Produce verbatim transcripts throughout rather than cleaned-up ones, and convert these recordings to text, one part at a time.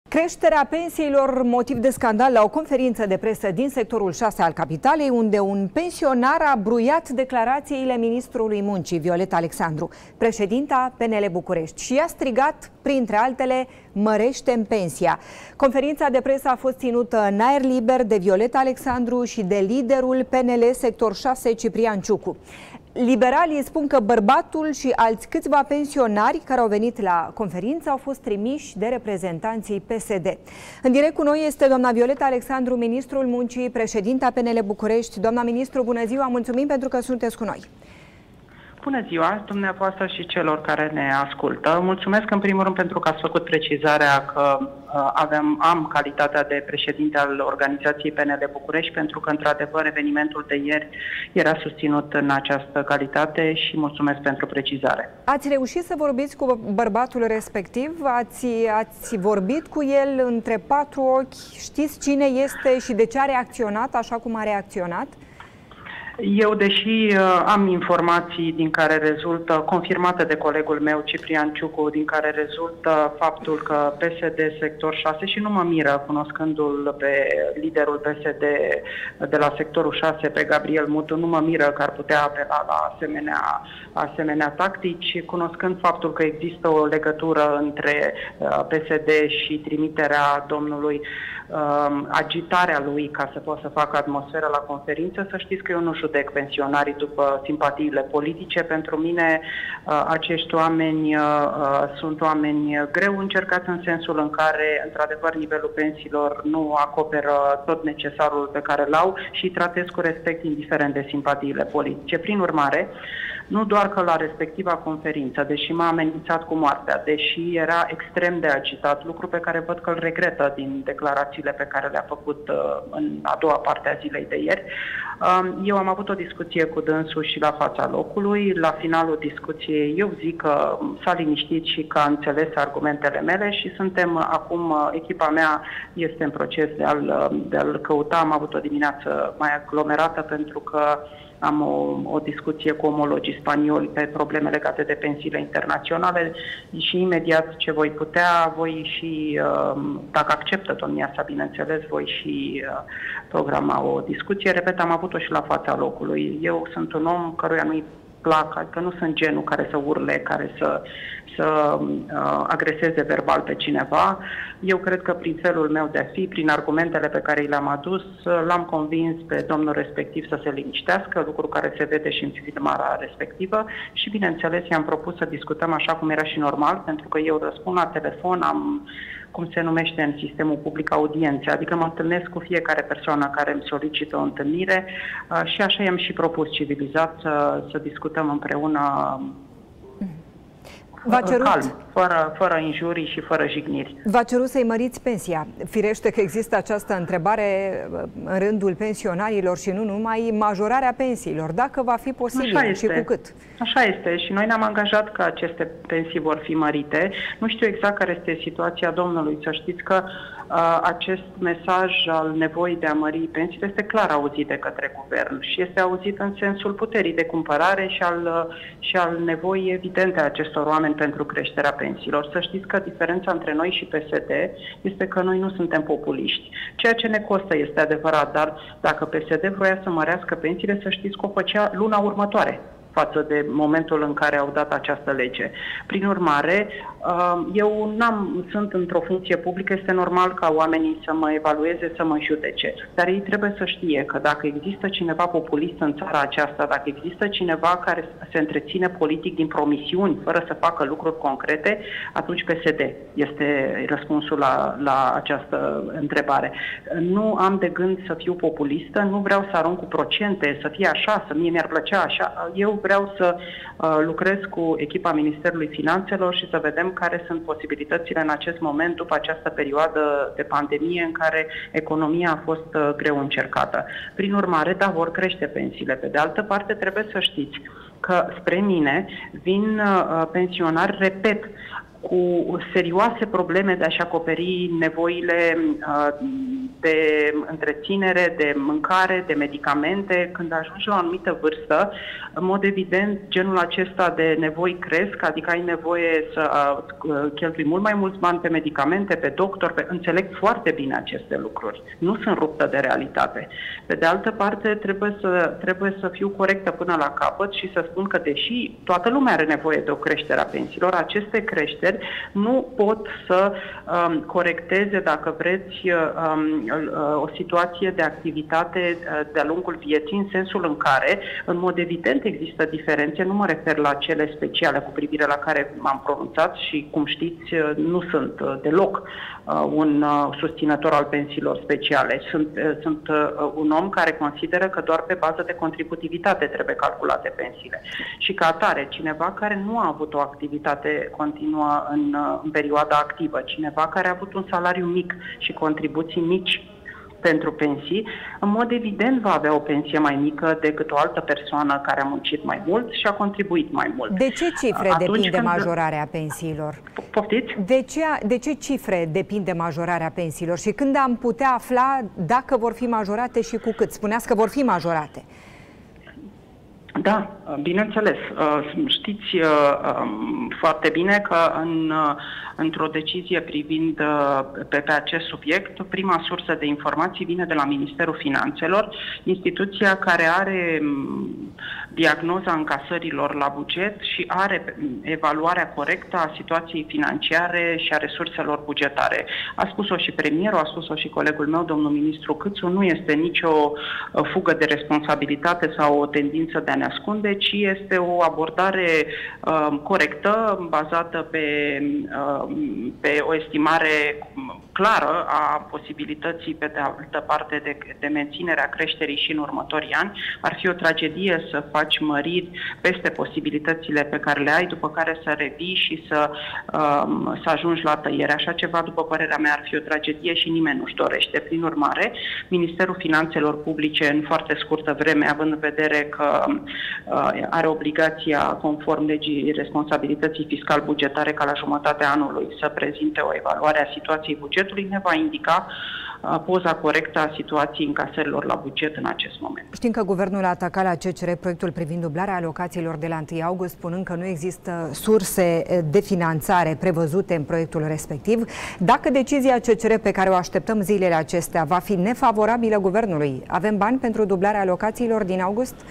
Creșterea pensiilor, motiv de scandal la o conferință de presă din sectorul șase al capitalei, unde un pensionar a bruiat declarațiile ministrului muncii, Violeta Alexandru, președinta P N L București, și i-a strigat, printre altele, mărește-mi pensia. Conferința de presă a fost ținută în aer liber de Violeta Alexandru și de liderul P N L sector șase, Ciprian Ciucu. Liberalii spun că bărbatul și alți câțiva pensionari care au venit la conferință au fost trimiși de reprezentanții P S D. În direct cu noi este doamna Violeta Alexandru, ministrul muncii, președinta P N L București. Doamna ministru, bună ziua, mulțumim pentru că sunteți cu noi. Bună ziua, dumneavoastră și celor care ne ascultă. Mulțumesc în primul rând pentru că ați făcut precizarea că uh, avem, am calitatea de președinte al organizației P N L București, pentru că, într-adevăr, evenimentul de ieri era susținut în această calitate și mulțumesc pentru precizare. Ați reușit să vorbiți cu bărbatul respectiv? Ați, ați vorbit cu el între patru ochi? Știți cine este și de ce a reacționat așa cum a reacționat? Eu, deși uh, am informații din care rezultă, confirmate de colegul meu, Ciprian Ciucu, din care rezultă faptul că P S D sector șase, și nu mă miră, cunoscându-l pe liderul P S D de la sectorul șase, pe Gabriel Mutu, nu mă miră că ar putea apela la asemenea, asemenea tactici, cunoscând faptul că există o legătură între uh, P S D și trimiterea domnului, uh, agitarea lui ca să poată să facă atmosferă la conferință. Să știți că eu nu judec pensionarii după simpatiile politice. Pentru mine acești oameni sunt oameni greu încercați, în sensul în care, într-adevăr, nivelul pensiilor nu acoperă tot necesarul pe care l-au și îi tratez cu respect, indiferent de simpatiile politice. Prin urmare, nu doar că la respectiva conferință, deși m-a amenințat cu moartea, deși era extrem de agitat, lucru pe care văd că îl regretă din declarațiile pe care le-a făcut în a doua parte a zilei de ieri, eu am avut o discuție cu dânsul și la fața locului. La finalul discuției eu zic că s-a liniștit și că a înțeles argumentele mele și suntem acum, echipa mea este în proces de a-l, de a-l căuta. Am avut o dimineață mai aglomerată pentru că am o, o discuție cu omologii spanioli pe probleme legate de pensiile internaționale și imediat ce voi putea, voi și, dacă acceptă domnia sa, bineînțeles, voi și programa o discuție. Repet, am avut-o și la fața locului. Eu sunt un om căruia nu-i plac, adică nu sunt genul care să urle, care să, să uh, agreseze verbal pe cineva. Eu cred că prin felul meu de a fi, prin argumentele pe care le-am adus, l-am convins pe domnul respectiv să se liniștească, lucru care se vede și în filmarea respectivă și, bineînțeles, i-am propus să discutăm așa cum era și normal, pentru că eu răspund la telefon, am, cum se numește în sistemul public, audiențe, adică mă întâlnesc cu fiecare persoană care îmi solicită o întâlnire uh, și așa i-am și propus civilizat să, să discutăm împreună V-a cerut... calm, fără, fără injurii și fără jigniri. V-a cerut să-i măriți pensia. Firește că există această întrebare în rândul pensionarilor și nu numai, majorarea pensiilor, dacă va fi posibil și cu cât. Așa este și noi ne-am angajat că aceste pensii vor fi mărite. Nu știu exact care este situația domnului, să știți că uh, acest mesaj al nevoii de a mări pensiile este clar auzit de către guvern și este auzit în sensul puterii de cumpărare și al, uh, și al nevoii evidente a acestor oameni pentru creșterea pensiilor. Să știți că diferența între noi și P S D este că noi nu suntem populiști. Ceea ce ne costă este adevărat, dar dacă P S D vroia să mărească pensiile, să știți că o făcea luna următoare față de momentul în care au dat această lege. Prin urmare, eu n-am, sunt într-o funcție publică, este normal ca oamenii să mă evalueze, să mă judece. Dar ei trebuie să știe că dacă există cineva populist în țara aceasta, dacă există cineva care se întreține politic din promisiuni, fără să facă lucruri concrete, atunci P S D este răspunsul la, la această întrebare. Nu am de gând să fiu populistă, nu vreau să arunc cu procente, să fie așa, să mie mi-ar plăcea așa. Eu vreau să uh, lucrez cu echipa Ministerului Finanțelor și să vedem care sunt posibilitățile în acest moment, după această perioadă de pandemie în care economia a fost uh, greu încercată. Prin urmare, da, vor crește pensiile. Pe de altă parte, trebuie să știți că spre mine vin uh, pensionari, repet, cu serioase probleme de a-și acoperi nevoile uh, de întreținere, de mâncare, de medicamente. Când ajungi la o anumită vârstă, în mod evident, genul acesta de nevoi cresc, adică ai nevoie să cheltui mult mai mulți bani pe medicamente, pe doctor, pe... înțeleg foarte bine aceste lucruri. Nu sunt ruptă de realitate. Pe de altă parte, trebuie să, trebuie să fiu corectă până la capăt și să spun că, deși toată lumea are nevoie de o creștere a pensiilor, aceste creșteri nu pot să um, corecteze, dacă vreți, um, o situație de activitate de-a lungul vieții, în sensul în care, în mod evident, există diferențe. Nu mă refer la cele speciale cu privire la care m-am pronunțat și, cum știți, nu sunt deloc un susținător al pensiilor speciale. Sunt, sunt un om care consideră că doar pe bază de contributivitate trebuie calculate pensiile. Și ca atare, cineva care nu a avut o activitate continuă în, în perioada activă, cineva care a avut un salariu mic și contribuții mici pentru pensii, în mod evident va avea o pensie mai mică decât o altă persoană care a muncit mai mult și a contribuit mai mult. De ce cifre Atunci depinde când... majorarea pensiilor? Poftiți? De ce, de ce cifre depinde majorarea pensiilor și când am putea afla dacă vor fi majorate și cu cât? Spuneați că vor fi majorate. Da, bineînțeles. Știți foarte bine că în, într-o decizie privind pe, pe acest subiect, prima sursă de informații vine de la Ministerul Finanțelor, instituția care are diagnoza încasărilor la buget și are evaluarea corectă a situației financiare și a resurselor bugetare. A spus-o și premierul, a spus-o și colegul meu, domnul ministru Câțu, nu este nicio fugă de responsabilitate sau o tendință de a ne ascunde, ci este o abordare uh, corectă, bazată pe, uh, pe o estimare clară a posibilității, pe de altă parte, de, de menținerea creșterii și în următorii ani. Ar fi o tragedie să faci măriri peste posibilitățile pe care le ai, după care să revii și să, um, să ajungi la tăiere. Așa ceva, după părerea mea, ar fi o tragedie și nimeni nu-și dorește. Prin urmare, Ministerul Finanțelor Publice, în foarte scurtă vreme, având în vedere că uh, are obligația, conform legii responsabilității fiscal-bugetare, ca la jumătatea anului să prezinte o evaluare a situației bugetului, ne va indica poza corectă a situației încasărilor la buget în acest moment. Știm că guvernul a atacat la C C R proiectul privind dublarea alocațiilor de la întâi august, spunând că nu există surse de finanțare prevăzute în proiectul respectiv. Dacă decizia C C R pe care o așteptăm zilele acestea va fi nefavorabilă guvernului, avem bani pentru dublarea alocațiilor din august?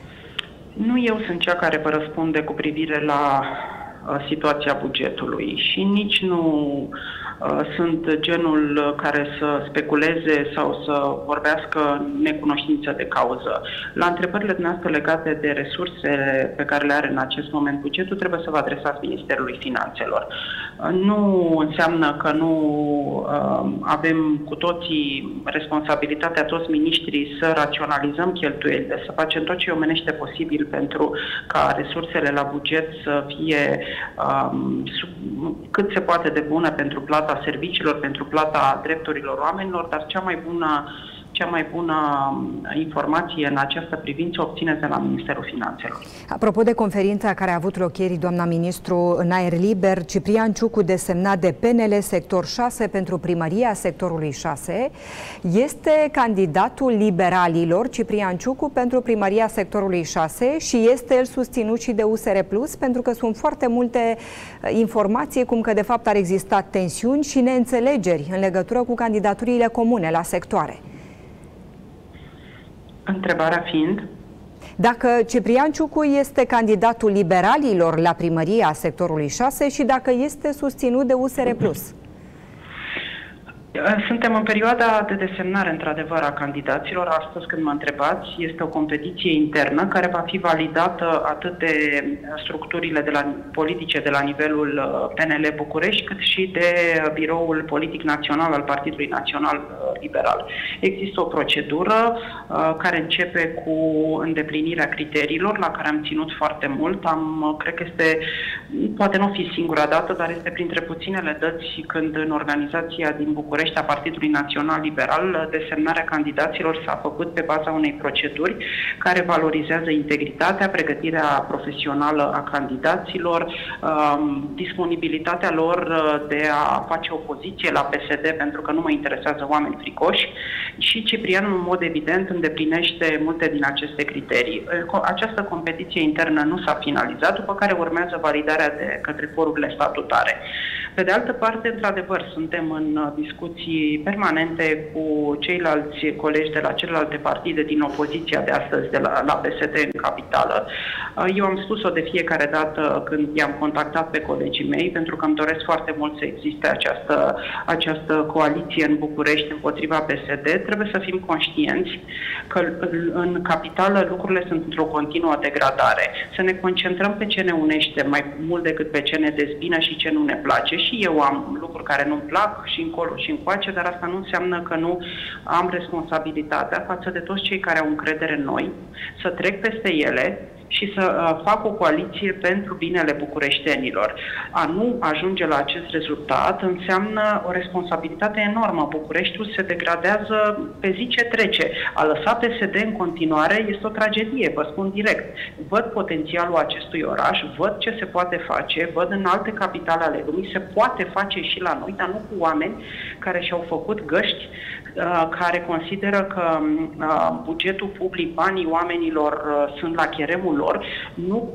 Nu eu sunt cea care vă răspunde cu privire la situația bugetului și nici nu uh, sunt genul care să speculeze sau să vorbească necunoștință de cauză. La întrebările noastre legate de resursele pe care le are în acest moment bugetul, trebuie să vă adresați Ministerului Finanțelor. Uh, nu înseamnă că nu uh, avem cu toții responsabilitatea, toți miniștrii, să raționalizăm cheltuielile, să facem tot ce omenește posibil pentru ca resursele la buget să fie Um, sub, cât se poate de bună pentru plata serviciilor, pentru plata drepturilor oamenilor, dar cea mai bună, cea mai bună informație în această privință obțineți de la Ministerul Finanțelor. Apropo de conferința care a avut loc ieri, doamna ministru, în aer liber, Ciprian Ciucu, desemnat de P N L sector șase pentru primăria sectorului șase, este candidatul liberalilor, Ciprian Ciucu, pentru primăria sectorului șase și este el susținut și de U S R Plus, pentru că sunt foarte multe informații cum că de fapt ar exista tensiuni și neînțelegeri în legătură cu candidaturile comune la sectoare. Întrebarea fiind? Dacă Ciprian Ciucu este candidatul liberalilor la primăria sectorului șase și dacă este susținut de U S R Plus. Suntem în perioada de desemnare, într-adevăr, a candidaților. Astăzi, când mă întrebați, este o competiție internă care va fi validată atât de structurile de la, politice de la nivelul P N L București, cât și de Biroul Politic Național al Partidului Național Liberal. Există o procedură uh, care începe cu îndeplinirea criteriilor, la care am ținut foarte mult. Am, cred că este, poate nu fi singura dată, dar este printre puținele dăți când în organizația din București privește a Partidului Național Liberal, desemnarea candidaților s-a făcut pe baza unei proceduri care valorizează integritatea, pregătirea profesională a candidaților, disponibilitatea lor de a face opoziție la P S D pentru că nu mă interesează oameni fricoși și Ciprian, în mod evident, îndeplinește multe din aceste criterii. Această competiție internă nu s-a finalizat, după care urmează validarea de către forurile statutare. Pe de altă parte, într-adevăr, suntem în discuții permanente cu ceilalți colegi de la celelalte partide din opoziția de astăzi, de la, la P S D în capitală. Eu am spus-o de fiecare dată când i-am contactat pe colegii mei, pentru că îmi doresc foarte mult să existe această, această coaliție în București împotriva P S D. Trebuie să fim conștienți că în capitală lucrurile sunt într-o continuă degradare. Să ne concentrăm pe ce ne unește mai mult decât pe ce ne dezbină și ce nu ne place. Și eu am lucruri care nu-mi plac și încolo și încoace, dar asta nu înseamnă că nu am responsabilitatea față de toți cei care au încredere în noi, să trec peste ele și să uh, fac o coaliție pentru binele bucureștenilor. A nu ajunge la acest rezultat înseamnă o responsabilitate enormă. Bucureștiul se degradează pe zi ce trece. A lăsa P S D în continuare este o tragedie, vă spun direct. Văd potențialul acestui oraș, văd ce se poate face, văd în alte capitale ale lumii, se poate face și la noi, dar nu cu oameni care și-au făcut găști, uh, care consideră că uh, bugetul public, banii oamenilor uh, sunt la cheremul lor, nu cu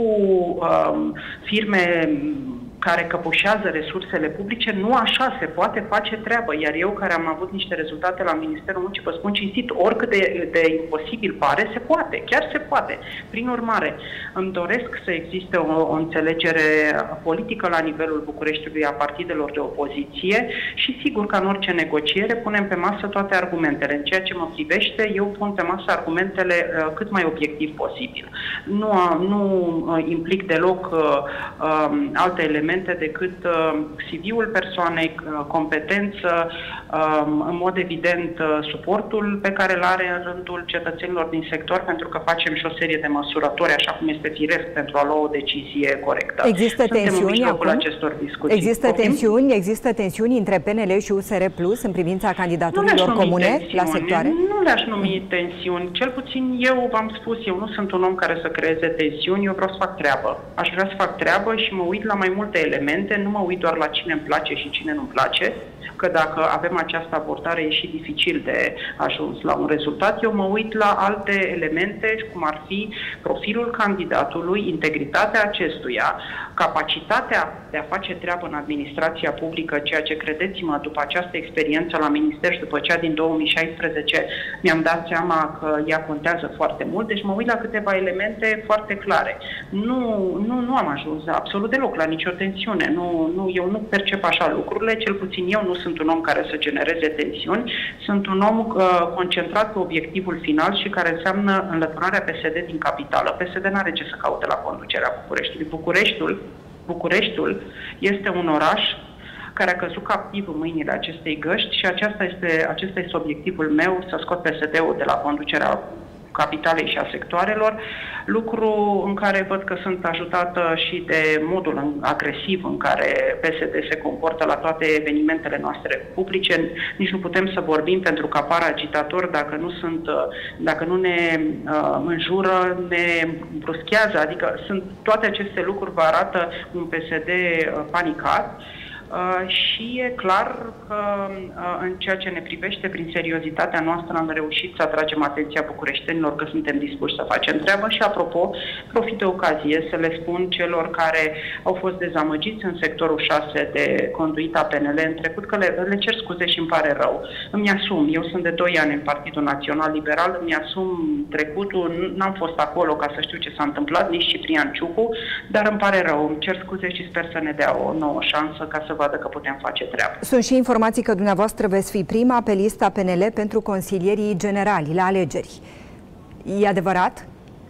uh, firme care căpușează resursele publice. Nu așa se poate face treabă. Iar eu, care am avut niște rezultate la Ministerul Muncii, vă spun cinstit, oricât de, de imposibil pare, se poate. Chiar se poate. Prin urmare, îmi doresc să existe o, o înțelegere politică la nivelul Bucureștiului a partidelor de opoziție și sigur că în orice negociere punem pe masă toate argumentele. În ceea ce mă privește, eu pun pe masă argumentele uh, cât mai obiectiv posibil. Nu, uh, nu uh, implic deloc uh, uh, alte elemente decât uh, C V-ul persoanei, uh, competență, uh, în mod evident uh, suportul pe care îl are în rândul cetățenilor din sector, pentru că facem și o serie de măsurători, așa cum este firesc, pentru a lua o decizie corectă. Există Suntem tensiuni în acum? acestor discuții. Există tensiuni, există tensiuni între P N L și U S R Plus în privința candidaturilor comune tensiuni, la sectoare? Nu le-aș numi tensiuni. Cel puțin eu v-am spus, eu nu sunt un om care să creeze tensiuni, eu vreau să fac treabă. Aș vrea să fac treabă și mă uit la mai multe elemente, nu mă uit doar la cine îmi place și cine nu-mi place, că dacă avem această abordare e și dificil de ajuns la un rezultat. Eu mă uit la alte elemente, cum ar fi profilul candidatului, integritatea acestuia, capacitatea de a face treabă în administrația publică, ceea ce, credeți-mă, după această experiență la minister și după cea din două mii șaisprezece, mi-am dat seama că ea contează foarte mult, deci mă uit la câteva elemente foarte clare. Nu, nu, nu am ajuns absolut deloc la nicio tensiune. Nu, nu, eu nu percep așa lucrurile, cel puțin eu nu sunt un om care să genereze tensiuni, sunt un om uh, concentrat pe obiectivul final și care înseamnă înlăturarea P S D din capitală. P S D n-are ce să caute la conducerea Bucureștiului. Bucureștiul, Bucureștiul este un oraș care a căzut captiv în mâinile acestei găști și aceasta este, acesta este obiectivul meu, să scot P S D-ul de la conducerea capitalei și a sectoarelor, lucru în care văd că sunt ajutată și de modul agresiv în care P S D se comportă la toate evenimentele noastre publice. Nici nu putem să vorbim pentru că apar agitatori dacă nu sunt, dacă nu ne uh, înjură, ne bruschează, adică sunt toate aceste lucruri vă arată un P S D uh, panicat. Uh, și e clar că uh, în ceea ce ne privește, prin seriozitatea noastră, am reușit să atragem atenția bucureștenilor că suntem dispuși să facem treabă și, apropo, profit de ocazie să le spun celor care au fost dezamăgiți în sectorul șase de conduita P N L în trecut că le, le cer scuze și îmi pare rău. Îmi asum, eu sunt de doi ani în Partidul Național Liberal, îmi asum trecutul, n-am fost acolo ca să știu ce s-a întâmplat, nici Ciprian Ciucu, dar îmi pare rău, îmi cer scuze și sper să ne dea o nouă șansă ca să vadă că putem face treabă. Sunt și informații că dumneavoastră veți fi prima pe lista P N L pentru consilierii generali la alegeri. E adevărat?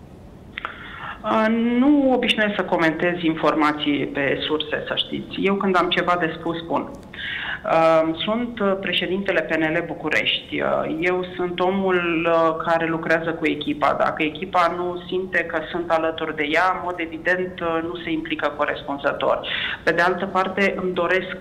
Uh, nu obișnuiesc să comentez informații pe surse, să știți. Eu când am ceva de spus, spun. Uh, sunt președintele P N L București. Uh, eu sunt omul uh, care lucrează cu echipa. Dacă echipa nu simte că sunt alături de ea, în mod evident uh, nu se implică corespunzător. Pe de altă parte, îmi doresc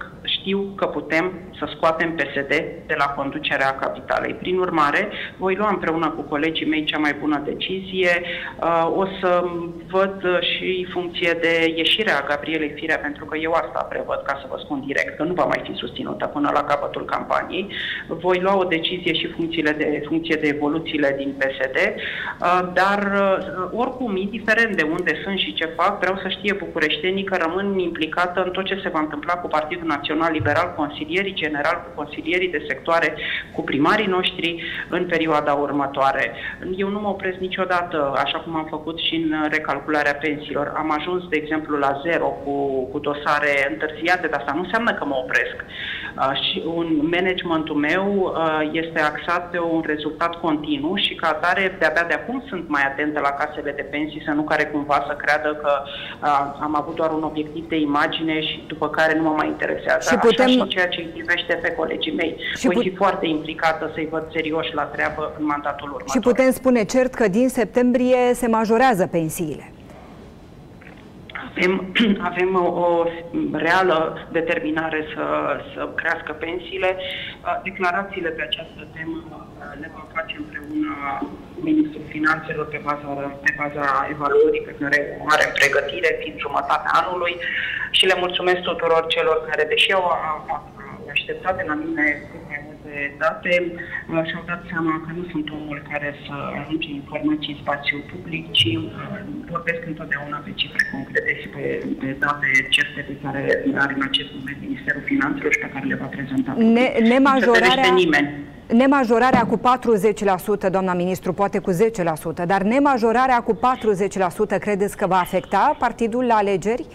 știu că putem să scoatem P S D de la conducerea capitalei. Prin urmare, voi lua împreună cu colegii mei cea mai bună decizie. O să văd și funcție de ieșirea Gabrielei Firea, pentru că eu asta prevăd, ca să vă spun direct, că nu va mai fi susținută până la capătul campaniei. Voi lua o decizie și funcțiile de, funcție de evoluțiile din P S D, dar oricum, indiferent de unde sunt și ce fac, vreau să știe bucureștenii că rămân implicată în tot ce se va întâmpla cu Partidul Național Liberal, consilierii generali, cu consilierii de sectoare, cu primarii noștri în perioada următoare. Eu nu mă opresc niciodată, așa cum am făcut și în recalcularea pensiilor. Am ajuns, de exemplu, la zero cu, cu dosare întârziate, dar asta nu înseamnă că mă opresc. Uh, și un managementul meu uh, este axat pe un rezultat continuu și ca atare, de-abia de acum sunt mai atentă la casele de pensii, să nu care cumva să creadă că uh, am avut doar un obiectiv de imagine și după care nu mă mai interesează. Și putem... Așa și ceea ce îi privește pe colegii mei. Și voi put... fi foarte implicată să-i văd serioși la treabă în mandatul următor. Și putem spune cert că din septembrie se majorează pensiile. Avem, avem o, o reală determinare să, să crească pensiile. Declarațiile pe această temă le vom face împreună Ministrul Finanțelor pe baza, pe baza evaluării pe care o are în pregătire, fiind jumătatea anului, și le mulțumesc tuturor celor care, deși au așteptat de la mine cât mai multe date, și-au dat seama că nu sunt omul care să arunce informații în spațiul public, ci vorbesc întotdeauna pe cifre concrete și pe, pe date certe pe care le are în acest moment Ministerul Finanțelor și pe care le va prezenta. Ne, nemajorarea, nu nimeni. Nemajorarea cu patruzeci la sută, doamna ministru, poate cu zece la sută, dar nemajorarea cu patruzeci la sută credeți că va afecta partidul la alegeri?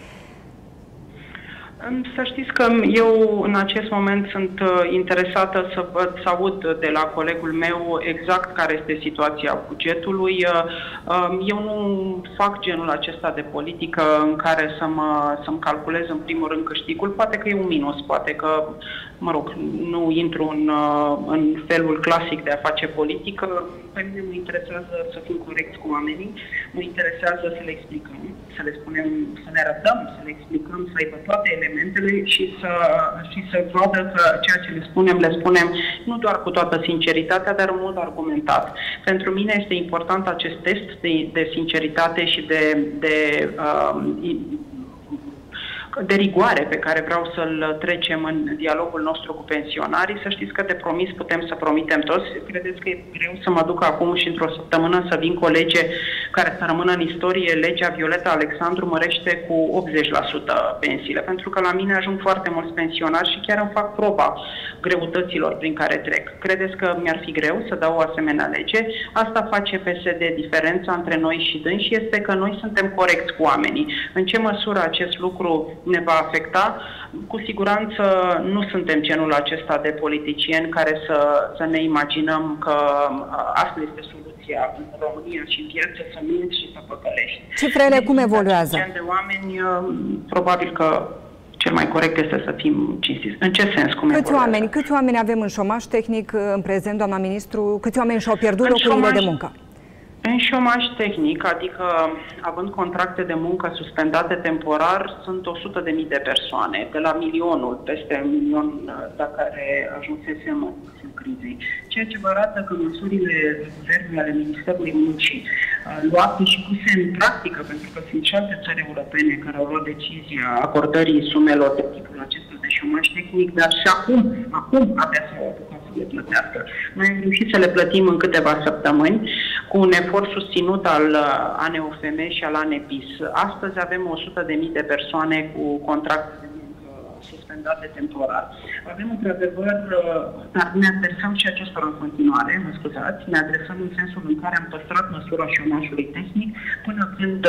Să știți că eu în acest moment sunt interesată să văd, să aud de la colegul meu exact care este situația bugetului. Eu nu fac genul acesta de politică în care să mă, să-mi calculez în primul rând câștigul. Poate că e un minus, poate că, mă rog, nu intru în, în felul clasic de a face politică. Pe mine mă interesează să fim corecți cu oamenii, mă interesează să le explicăm, să le spunem, să le arătăm, să le explicăm, să aibă toate elementele și să, și să vadă că ceea ce le spunem, le spunem nu doar cu toată sinceritatea, dar în mod argumentat. Pentru mine este important acest test de, de sinceritate și de, de uh, de rigoare pe care vreau să-l trecem în dialogul nostru cu pensionarii. Să știți că de promis putem să promitem toți. Credeți că e greu să mă duc acum și într-o săptămână să vin cu o lege care să rămână în istorie? Legea Violeta Alexandru mărește cu optzeci la sută pensiile, pentru că la mine ajung foarte mulți pensionari și chiar îmi fac proba greutăților prin care trec. Credeți că mi-ar fi greu să dau o asemenea lege? Asta face P S D. Diferența între noi și dânsi este că noi suntem corecți cu oamenii. În ce măsură acest lucru ne va afecta? Cu siguranță nu suntem genul acesta de politicieni care să, să ne imaginăm că asta este soluția în România și în viață, să minți și să păcălești. Cifrele cum evoluează? Gen de oameni, probabil că cel mai corect este să fim cinstiți. În ce sens? Cum câți oameni, câți oameni avem în șomaj tehnic în prezent, doamna ministru? Câți oameni și-au pierdut în locurile șomaj, de muncă? În șomaj tehnic, adică având contracte de muncă suspendate temporar, sunt o sută de mii de persoane, de la milionul, peste un milion la care ajunsesem în crizei. Ceea ce vă arată că măsurile guvernului ale Ministerului Muncii luate și puse în practică, pentru că sunt și alte țări europene care au luat decizia acordării sumelor de tipul acesta de șomaj tehnic, dar și acum, acum abia s-au apucat să le plătească. Noi am reușit să le plătim în câteva săptămâni, cu un efort susținut al A N O F M și al A N P I S. Astăzi avem o sută de mii de persoane cu contracte de muncă suspendate temporar. Avem într-adevăr, dar ne adresăm și acestora în continuare, mă scuzați, ne adresăm în sensul în care am păstrat măsura șomajului tehnic până când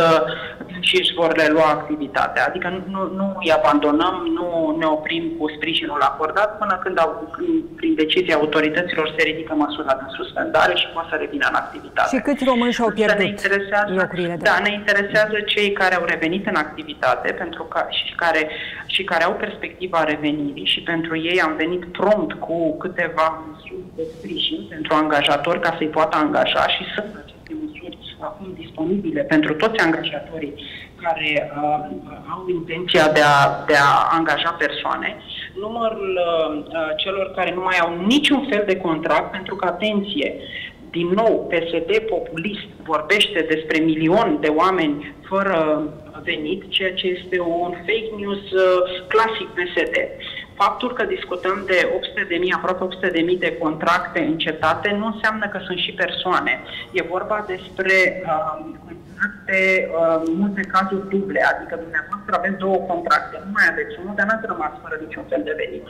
și își vor relua activitatea. Adică nu, nu, nu îi abandonăm, nu ne oprim cu sprijinul acordat până când, au, când prin decizia autorităților se ridică măsura de suspendare și poate să revină în activitate. Și câți români și-au pierdut locurile de Da, ne interesează cei care au revenit în activitate pentru că, și, care, și care au perspectiva revenirii și pentru ei am venit prompt cu câteva măsuri de sprijin pentru angajatori ca să-i poată angaja și sunt aceste măsuri acum disponibile pentru toți angajatorii care uh, au intenția de a, de a angaja persoane, numărul uh, celor care nu mai au niciun fel de contract, pentru că, atenție, din nou, P S D populist vorbește despre milion de oameni fără venit, ceea ce este un fake news uh, clasic P S D. Faptul că discutăm de opt sute de mii, aproape opt sute de mii de contracte încetate, nu înseamnă că sunt și persoane. E vorba despre uh, contracte, uh, în multe cazuri duble, adică dumneavoastră aveți două contracte, nu mai aveți unul, dar n-ați rămas fără niciun fel de venit.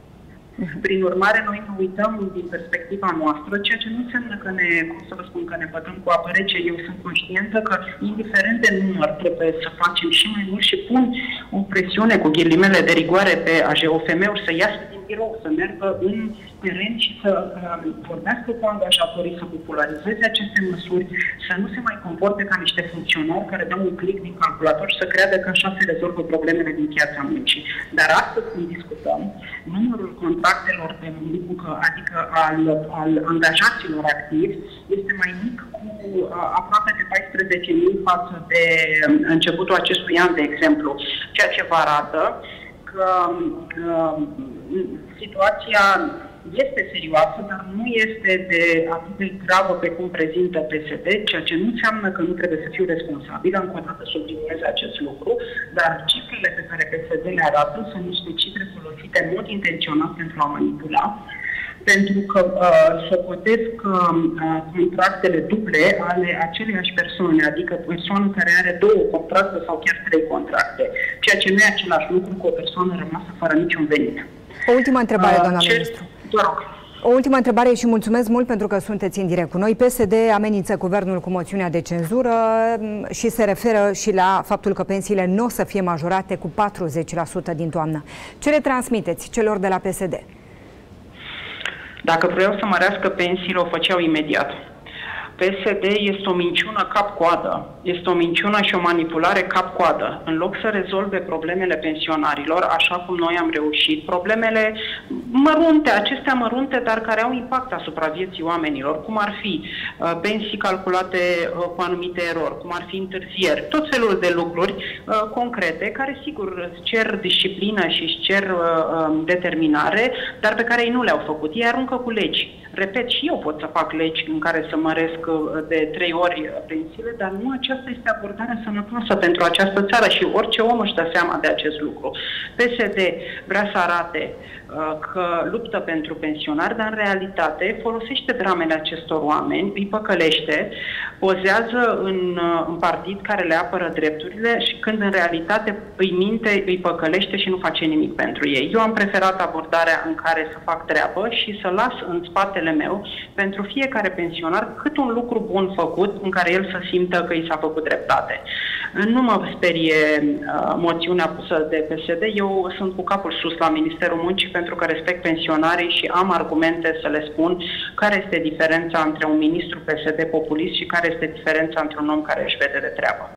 Prin urmare, noi ne uităm din perspectiva noastră, ceea ce nu înseamnă că ne, cum să vă spun, că ne bătăm cu apă rece. Eu sunt conștientă că, indiferent de număr, trebuie să facem și mai mult și pun o presiune cu ghilimele de rigoare pe A J O F M-uri să iasă din birou, să meargă în teren și să uh, vorbească cu angajatorii, să popularizeze aceste măsuri, să nu se mai comporte ca niște funcționari care dau un click din calculator și să creadă că așa se rezolvă problemele din piața muncii. Dar astăzi, când discutăm, numărul contractelor de muncă, adică al, al angajaților activi, este mai mic cu uh, aproape de paisprezece mii față de începutul acestui an, de exemplu, ceea ce vă arată că uh, situația este serioasă, dar nu este de atât de gravă pe cum prezintă P S D, ceea ce nu înseamnă că nu trebuie să fiu responsabilă, încă o dată subliniez acest lucru, dar cifrele pe care P S D le arată sunt niște cifre folosite în mod intenționat pentru a manipula, pentru că uh, socotesc uh, contractele duble ale aceleiași persoane, adică persoană care are două contracte sau chiar trei contracte, ceea ce nu e același lucru cu o persoană rămasă fără niciun venit. O ultimă întrebare, doamna uh, ministru. Vă rog. O ultimă întrebare și mulțumesc mult pentru că sunteți în direct cu noi. P S D amenință guvernul cu moțiunea de cenzură și se referă și la faptul că pensiile nu o să fie majorate cu patruzeci la sută din toamnă. Ce le transmiteți celor de la P S D? Dacă vreau să mărească pensiile, o făceau imediat. P S D este o minciună cap-coadă. Este o minciună și o manipulare cap-coadă. În loc să rezolve problemele pensionarilor, așa cum noi am reușit, problemele mărunte, acestea mărunte, dar care au impact asupra vieții oamenilor, cum ar fi uh, pensii calculate uh, cu anumite erori, cum ar fi întârzieri, tot felul de lucruri uh, concrete, care sigur îți cer disciplină și îți cer uh, uh, determinare, dar pe care ei nu le-au făcut. Ei aruncă cu legi. Repet, și eu pot să fac legi în care să măresc de trei ori pensiile, dar nu aceasta este abordarea sănătoasă pentru această țară și orice om își dă seama de acest lucru. P S D vrea să arate uh, că luptă pentru pensionari, dar în realitate folosește dramele acestor oameni, îi păcălește, pozează în, uh, în partid care le apără drepturile și când în realitate îi minte, îi păcălește și nu face nimic pentru ei. Eu am preferat abordarea în care să fac treabă și să las în spatele meu pentru fiecare pensionar cât un lucru bun făcut în care el să simtă că i s-a făcut dreptate. Nu mă sperie uh, moțiunea pusă de P S D. Eu sunt cu capul sus la Ministerul Muncii pentru că respect pensionarii și am argumente să le spun care este diferența între un ministru P S D populist și care este diferența între un om care își vede de treabă.